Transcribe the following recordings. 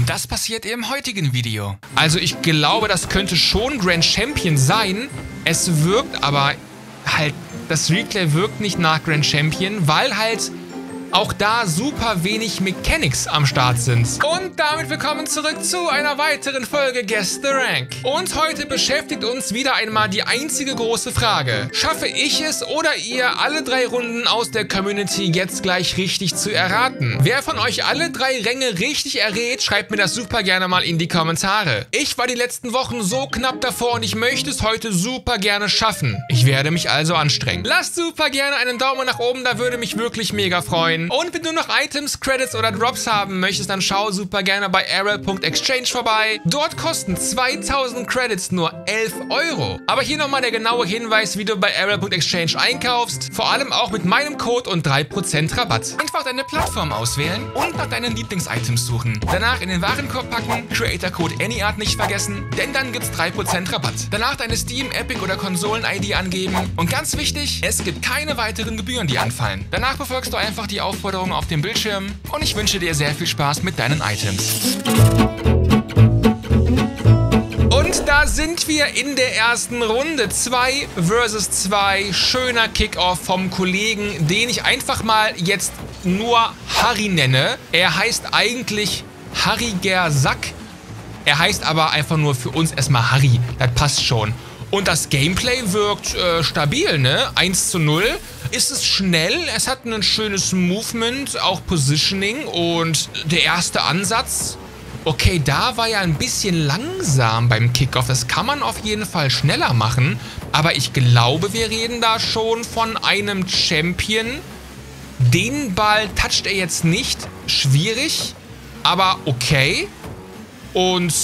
Und das passiert im heutigen Video. Also ich glaube, das könnte schon Grand Champion sein. Es wirkt aber halt, das Replay wirkt nicht nach Grand Champion, weil halt auch da super wenig Mechanics am Start sind. Und damit willkommen zurück zu einer weiteren Folge Guess the Rank. Und heute beschäftigt uns wieder einmal die einzige große Frage. Schaffe ich es oder ihr, alle 3 Runden aus der Community jetzt gleich richtig zu erraten? Wer von euch alle 3 Ränge richtig errät, schreibt mir das super gerne mal in die Kommentare. Ich war die letzten Wochen so knapp davor und ich möchte es heute super gerne schaffen. Ich werde mich also anstrengen. Lasst super gerne einen Daumen nach oben, da würde mich wirklich mega freuen. Und wenn du noch Items, Credits oder Drops haben möchtest, dann schau super gerne bei Arel.exchange vorbei. Dort kosten 2000 Credits nur 11 Euro. Aber hier nochmal der genaue Hinweis, wie du bei Arel.exchange einkaufst. Vor allem auch mit meinem Code und 3% Rabatt. Einfach deine Plattform auswählen und nach deinen Lieblings-Items suchen. Danach in den Warenkorb packen, Creator-Code AnyArt nicht vergessen, denn dann gibt's 3% Rabatt. Danach deine Steam, Epic oder Konsolen-ID angeben. Und ganz wichtig, es gibt keine weiteren Gebühren, die anfallen. Danach befolgst du einfach die Aufforderung auf dem Bildschirm und ich wünsche dir sehr viel Spaß mit deinen Items. Und da sind wir in der ersten Runde. 2 vs 2. Schöner Kickoff vom Kollegen, den ich einfach mal jetzt nur Harry nenne. Er heißt eigentlich Harry Gersack. Er heißt aber einfach nur für uns erstmal Harry. Das passt schon. Und das Gameplay wirkt stabil, ne? 1:0. Ist es schnell, es hat ein schönes Movement, auch Positioning und der erste Ansatz, okay, da war ja ein bisschen langsam beim Kickoff, das kann man auf jeden Fall schneller machen, aber ich glaube, wir reden da schon von einem Champion. Den Ball toucht er jetzt nicht, schwierig, aber okay. Und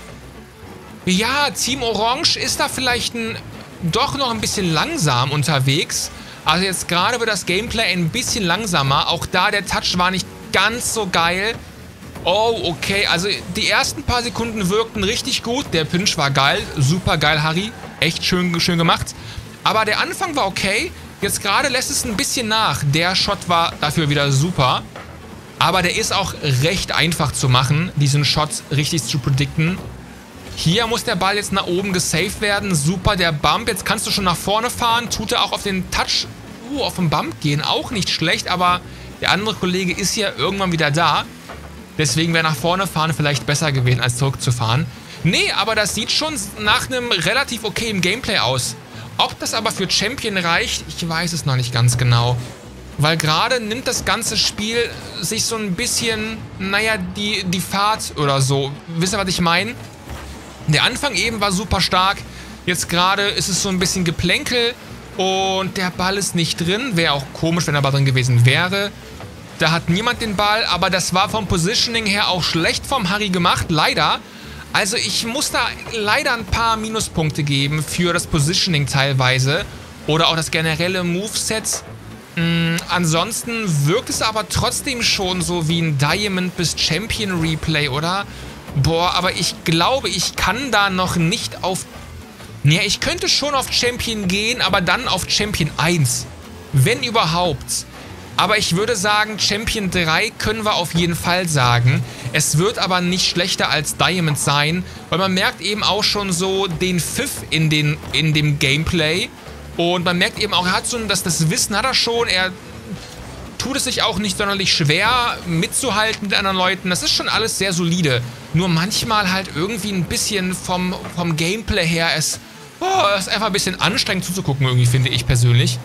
ja, Team Orange ist da vielleicht doch noch ein bisschen langsam unterwegs. Also jetzt gerade wird das Gameplay ein bisschen langsamer. Auch da der Touch war nicht ganz so geil. Oh, okay. Also die ersten paar Sekunden wirkten richtig gut. Der Pinch war geil. Super geil, Harry. Echt schön gemacht. Aber der Anfang war okay. Jetzt gerade lässt es ein bisschen nach. Der Shot war dafür wieder super. Aber der ist auch recht einfach zu machen, diesen Shot richtig zu predikten. Hier muss der Ball jetzt nach oben gesaved werden. Super, der Bump. Jetzt kannst du schon nach vorne fahren. Tut er auch auf den Touch, auf den Bump gehen. Auch nicht schlecht, aber der andere Kollege ist ja irgendwann wieder da. Deswegen wäre nach vorne fahren vielleicht besser gewesen, als zurückzufahren. Nee, aber das sieht schon nach einem relativ okayen Gameplay aus. Ob das aber für Champion reicht, ich weiß es noch nicht ganz genau. Weil gerade nimmt das ganze Spiel sich so ein bisschen, naja, die Fahrt oder so. Wisst ihr, was ich meine? Der Anfang eben war super stark, jetzt gerade ist es so ein bisschen Geplänkel und der Ball ist nicht drin. Wäre auch komisch, wenn er aber drin gewesen wäre. Da hat niemand den Ball, aber das war vom Positioning her auch schlecht vom Harry gemacht, leider. Also ich muss da leider ein paar Minuspunkte geben für das Positioning teilweise oder auch das generelle Moveset. Ansonsten wirkt es aber trotzdem schon so wie ein Diamond bis Champion Replay, oder? Boah, aber ich glaube, ich kann da noch nicht auf... Ja, ich könnte schon auf Champion gehen, aber dann auf Champion 1. Wenn überhaupt. Aber ich würde sagen, Champion 3 können wir auf jeden Fall sagen. Es wird aber nicht schlechter als Diamond sein, weil man merkt eben auch schon so den Pfiff in dem Gameplay. Und man merkt eben auch, er hat so das Wissen hat er schon, er tut es sich auch nicht sonderlich schwer mitzuhalten mit anderen Leuten. Das ist schon alles sehr solide. Nur manchmal halt irgendwie ein bisschen vom Gameplay her, es ist einfach ein bisschen anstrengend zuzugucken irgendwie, finde ich persönlich.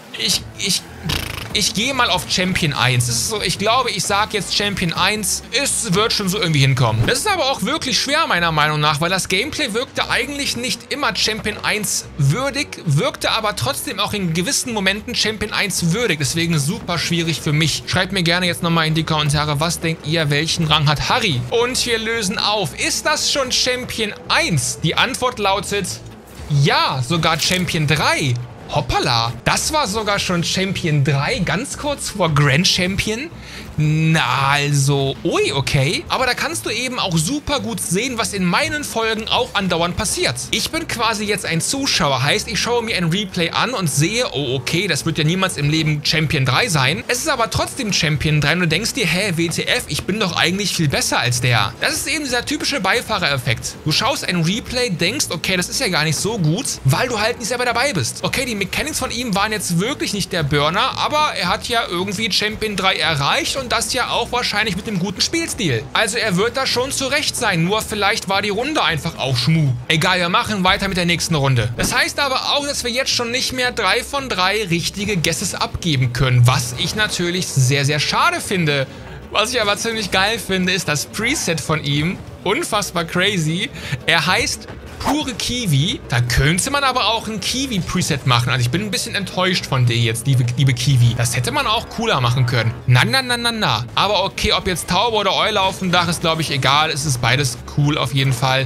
Ich gehe mal auf Champion 1. Das ist so, ich glaube, ich sage jetzt Champion 1. Es wird schon so irgendwie hinkommen. Das ist aber auch wirklich schwer, meiner Meinung nach, weil das Gameplay wirkte eigentlich nicht immer Champion 1 würdig, wirkte aber trotzdem auch in gewissen Momenten Champion 1 würdig. Deswegen super schwierig für mich. Schreibt mir gerne jetzt nochmal in die Kommentare, was denkt ihr, welchen Rang hat Harry? Und wir lösen auf. Ist das schon Champion 1? Die Antwort lautet ja, sogar Champion 3. Hoppala, das war sogar schon Champion 3, ganz kurz vor Grand Champion. Na, also, ui, okay. Aber da kannst du eben auch super gut sehen, was in meinen Folgen auch andauernd passiert. Ich bin quasi jetzt ein Zuschauer, heißt, ich schaue mir ein Replay an und sehe, oh, okay, das wird ja niemals im Leben Champion 3 sein. Es ist aber trotzdem Champion 3 und du denkst dir, hä, WTF, ich bin doch eigentlich viel besser als der. Das ist eben dieser typische Beifahrereffekt. Du schaust ein Replay, denkst, okay, das ist ja gar nicht so gut, weil du halt nicht selber dabei bist. Okay, die Mechanics von ihm waren jetzt wirklich nicht der Burner, aber er hat ja irgendwie Champion 3 erreicht und das ja auch wahrscheinlich mit dem guten Spielstil. Also er wird da schon zurecht sein, nur vielleicht war die Runde einfach auch Schmuh. Egal, wir machen weiter mit der nächsten Runde. Das heißt aber auch, dass wir jetzt schon nicht mehr 3 von 3 richtige Guesses abgeben können, was ich natürlich sehr, sehr schade finde. Was ich aber ziemlich geil finde, ist das Preset von ihm. Unfassbar crazy. Er heißt Pure Kiwi. Da könnte man aber auch ein Kiwi-Preset machen. Also ich bin ein bisschen enttäuscht von dir jetzt, liebe Kiwi. Das hätte man auch cooler machen können. Na. Aber okay, ob jetzt Taube oder Eule auf dem Dach ist, glaube ich, egal. Es ist beides cool auf jeden Fall.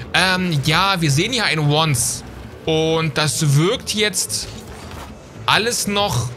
Ja, wir sehen hier ein Once. Und das wirkt jetzt alles noch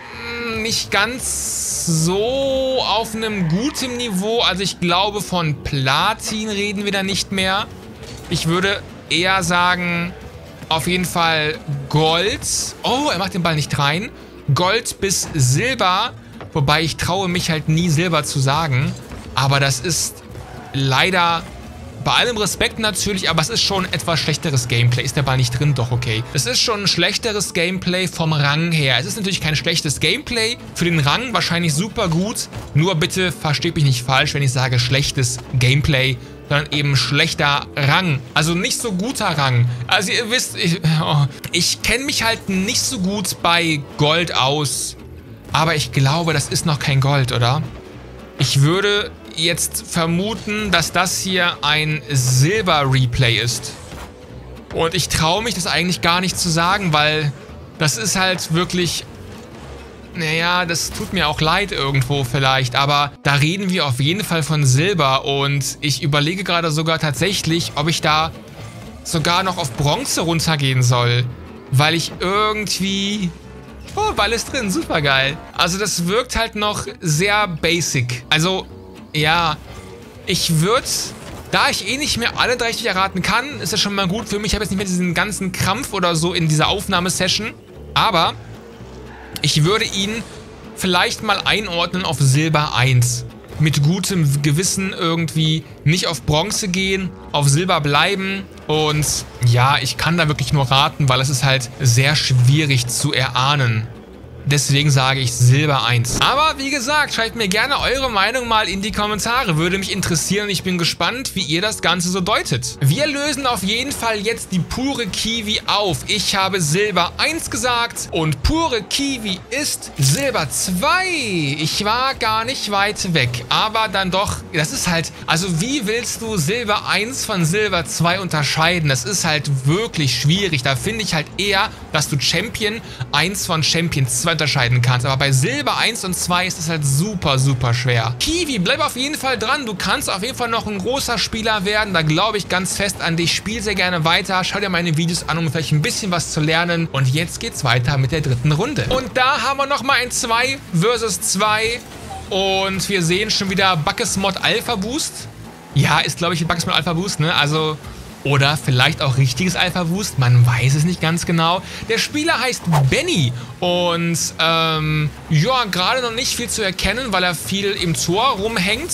nicht ganz so auf einem guten Niveau. Also ich glaube, von Platin reden wir da nicht mehr. Ich würde eher sagen, auf jeden Fall Gold. Oh, er macht den Ball nicht rein. Gold bis Silber. Wobei ich traue mich halt nie Silber zu sagen. Aber das ist leider, bei allem Respekt natürlich, aber es ist schon etwas schlechteres Gameplay. Ist der Ball nicht drin? Doch, okay. Es ist schon ein schlechteres Gameplay vom Rang her. Es ist natürlich kein schlechtes Gameplay. Für den Rang wahrscheinlich super gut. Nur bitte versteht mich nicht falsch, wenn ich sage schlechtes Gameplay, sondern eben schlechter Rang. Also nicht so guter Rang. Also ihr wisst, ich kenne mich halt nicht so gut bei Gold aus. Aber ich glaube, das ist noch kein Gold, oder? Ich würde jetzt vermuten, dass das hier ein Silber-Replay ist. Und ich traue mich das eigentlich gar nicht zu sagen, weil das ist halt wirklich... Naja, das tut mir auch leid irgendwo vielleicht, aber da reden wir auf jeden Fall von Silber und ich überlege gerade sogar tatsächlich, ob ich da sogar noch auf Bronze runtergehen soll, weil ich irgendwie... Oh, Ball ist drin, super geil. Also das wirkt halt noch sehr basic. Also, ja, ich würde, da ich eh nicht mehr alle 3 richtig erraten kann, ist das schon mal gut für mich. Ich habe jetzt nicht mehr diesen ganzen Krampf oder so in dieser Aufnahmesession, aber... Ich würde ihn vielleicht mal einordnen auf Silber 1. Mit gutem Gewissen irgendwie nicht auf Bronze gehen, auf Silber bleiben. Und ja, ich kann da wirklich nur raten, weil es ist halt sehr schwierig zu erahnen. Deswegen sage ich Silber 1. Aber wie gesagt, schreibt mir gerne eure Meinung mal in die Kommentare. Würde mich interessieren und ich bin gespannt, wie ihr das Ganze so deutet. Wir lösen auf jeden Fall jetzt die pure Kiwi auf. Ich habe Silber 1 gesagt und pure Kiwi ist Silber 2. Ich war gar nicht weit weg. Aber dann doch, das ist halt, also wie willst du Silber 1 von Silber 2 unterscheiden? Das ist halt wirklich schwierig. Da finde ich halt eher, dass du Champion 1 von Champion 2 unterscheiden kannst. Aber bei Silber 1 und 2 ist es halt super, super schwer. Kiwi, bleib auf jeden Fall dran. Du kannst auf jeden Fall noch ein großer Spieler werden. Da glaube ich ganz fest an dich. Spiel sehr gerne weiter. Schau dir meine Videos an, um vielleicht ein bisschen was zu lernen. Und jetzt geht's weiter mit der 3. Runde. Und da haben wir nochmal ein 2 versus 2. Und wir sehen schon wieder Buckesmod Alpha Boost. Ja, ist glaube ich ein Buckesmod Alpha Boost, ne? Also... Oder vielleicht auch richtiges Alpha Boost, man weiß es nicht ganz genau. Der Spieler heißt Benny und ja, gerade noch nicht viel zu erkennen, weil er viel im Tor rumhängt.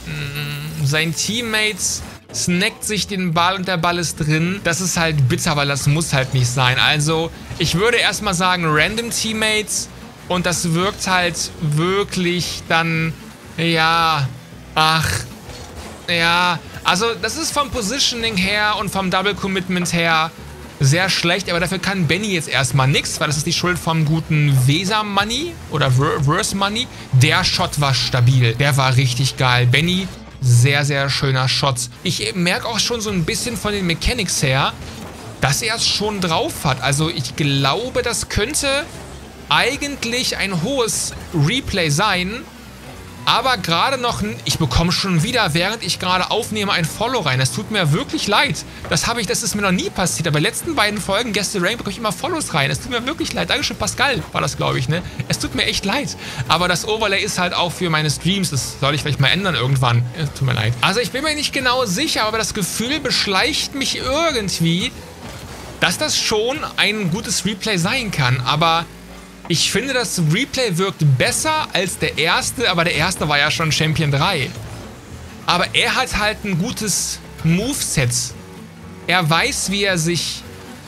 Sein Teammate snackt sich den Ball und der Ball ist drin. Das ist halt bitter, weil das muss halt nicht sein. Also ich würde erstmal sagen Random Teammates und das wirkt halt wirklich dann, ja, ach, ja... Also, das ist vom Positioning her und vom Double Commitment her sehr schlecht, aber dafür kann Benny jetzt erstmal nichts, weil das ist die Schuld vom guten Weser Money oder Verse Money. Der Shot war stabil, der war richtig geil. Benny, sehr, sehr schöner Shot. Ich merke auch schon so ein bisschen von den Mechanics her, dass er es schon drauf hat. Also, ich glaube, das könnte eigentlich ein hohes Replay sein. Aber gerade noch, ich bekomme schon wieder, während ich gerade aufnehme, ein Follow rein. Das tut mir wirklich leid. Das ist mir noch nie passiert. Aber bei den letzten beiden Folgen Guess the Rank bekomme ich immer Follows rein. Es tut mir wirklich leid. Dankeschön, Pascal war das, glaube ich, ne? Es tut mir echt leid. Aber das Overlay ist halt auch für meine Streams. Das soll ich vielleicht mal ändern irgendwann. Tut mir leid. Also ich bin mir nicht genau sicher, aber das Gefühl beschleicht mich irgendwie, dass das schon ein gutes Replay sein kann. Aber ich finde, das Replay wirkt besser als der erste, aber der erste war ja schon Champion 3. Aber er hat halt ein gutes Moveset. Er weiß, wie er sich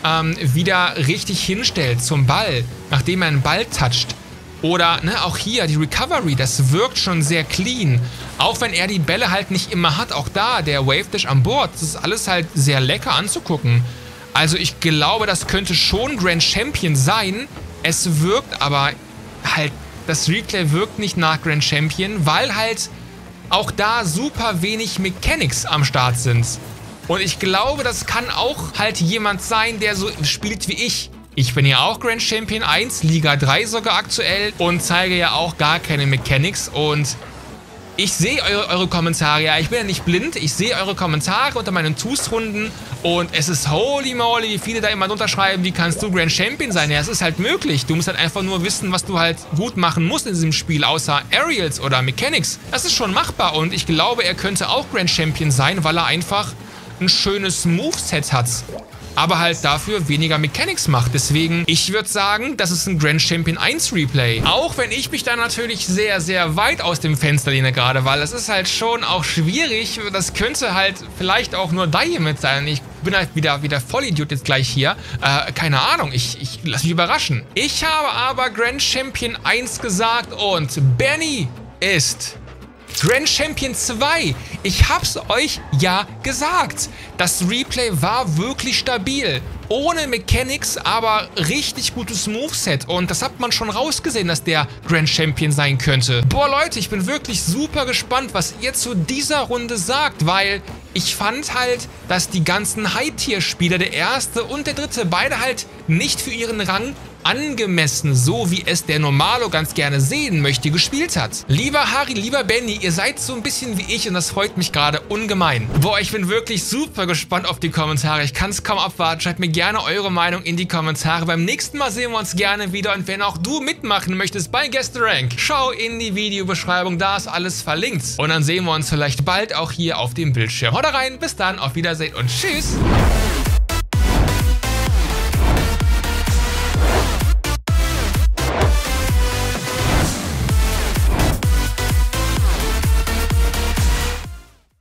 wieder richtig hinstellt zum Ball, nachdem er einen Ball toucht. Oder ne, auch hier die Recovery, das wirkt schon sehr clean. Auch wenn er die Bälle halt nicht immer hat, auch da der Wave Dash an Bord, das ist alles halt sehr lecker anzugucken. Also ich glaube, das könnte schon Grand Champion sein. Es wirkt aber halt, das Replay wirkt nicht nach Grand Champion, weil halt auch da super wenig Mechanics am Start sind. Und ich glaube, das kann auch halt jemand sein, der so spielt wie ich. Ich bin ja auch Grand Champion 1, Liga 3 sogar aktuell und zeige ja auch gar keine Mechanics und ich sehe eure Kommentare, ja, ich bin ja nicht blind, ich sehe eure Kommentare unter meinen TuS-Runden und es ist holy moly, wie viele da immer drunter schreiben, wie kannst du Grand Champion sein? Ja, es ist halt möglich, du musst halt einfach nur wissen, was du halt gut machen musst in diesem Spiel, außer Aerials oder Mechanics. Das ist schon machbar und ich glaube, er könnte auch Grand Champion sein, weil er einfach ein schönes Moveset hat. Aber halt dafür weniger Mechanics macht. Deswegen, ich würde sagen, das ist ein Grand Champion 1 Replay. Auch wenn ich mich da natürlich sehr, sehr weit aus dem Fenster lehne gerade, weil es ist halt schon auch schwierig. Das könnte halt vielleicht auch nur Diamond sein. Ich bin halt wieder Vollidiot jetzt gleich hier. Keine Ahnung, ich lasse mich überraschen. Ich habe aber Grand Champion 1 gesagt und Benny ist Grand Champion 2. Ich hab's euch ja gesagt. Das Replay war wirklich stabil. Ohne Mechanics, aber richtig gutes Moveset. Und das hat man schon rausgesehen, dass der Grand Champion sein könnte. Boah, Leute, ich bin wirklich super gespannt, was ihr zu dieser Runde sagt, weil ich fand halt, dass die ganzen High-Tier-Spieler, der erste und der dritte, beide halt nicht für ihren Rang angemessen, so wie es der Normalo ganz gerne sehen möchte, gespielt hat. Lieber Harry, lieber Benny, ihr seid so ein bisschen wie ich und das freut mich gerade ungemein. Boah, ich bin wirklich super gespannt auf die Kommentare. Ich kann es kaum abwarten. Schreibt mir gerne eure Meinung in die Kommentare. Beim nächsten Mal sehen wir uns gerne wieder und wenn auch du mitmachen möchtest bei Guess the Rank, schau in die Videobeschreibung, da ist alles verlinkt. Und dann sehen wir uns vielleicht bald auch hier auf dem Bildschirm. Haut rein, bis dann, auf Wiedersehen und tschüss!